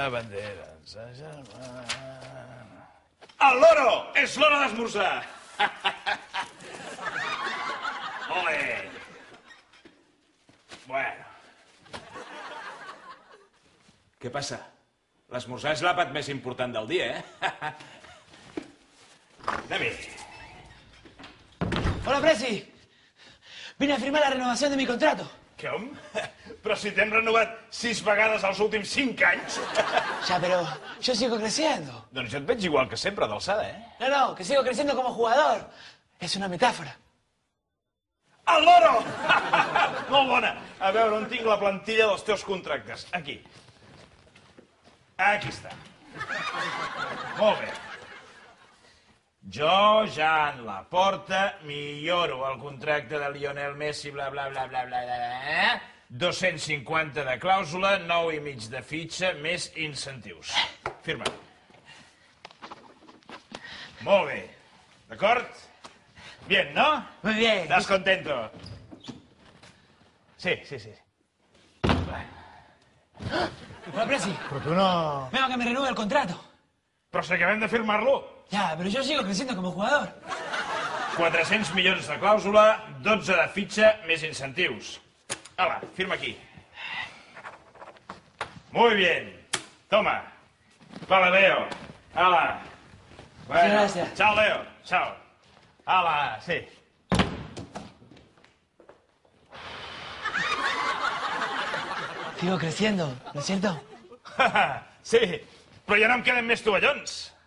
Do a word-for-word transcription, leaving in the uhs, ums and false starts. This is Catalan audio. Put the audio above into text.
bandera ens agermana... El loro! És l'hora d'esmorzar! Ole! Bueno... Què passa? L'esmorzar és l'àpat més important del dia, eh? Anem-hi. Hola, Presi. Vine a firmar la renovación de mi contrato. Com? Però si t'hem renovat sis vegades els últims cinc anys. Ya, pero yo sigo creciendo. Doncs jo et veig igual que sempre, d'alçada, eh? No, no, que sigo creciendo como jugador. Es una metáfora. El loro! Molt bona. A veure, on tinc la plantilla dels teus contractes? Aquí. Aquí està. Molt bé. Jo, ja en la porta, milloro el contracte de Lionel Messi, bla, bla, bla, bla, bla, bla, dos-cents cinquanta de clàusula, nou i mig de fitxa, més incentius. Firma. Molt bé. D'acord? Bien, ¿no? Muy bien. ¿Estás contento? Sí, sí, sí. Hola, Presi. Però tu no... Vengo a que me renueve el contrato. Però si acabem de firmar-lo. Ya, pero yo sigo creciendo como jugador. quatre-cents milions de clàusula, dotze de fitxa, més incentius. Hala, firma aquí. Muy bien. Toma. Vale, Leo. Hala. Bueno. Sí, gracias. Chao, Leo. Chao. Hala, sí. Sigo creciendo, ¿no es cierto? Sí, però ja no em queden més tovallons.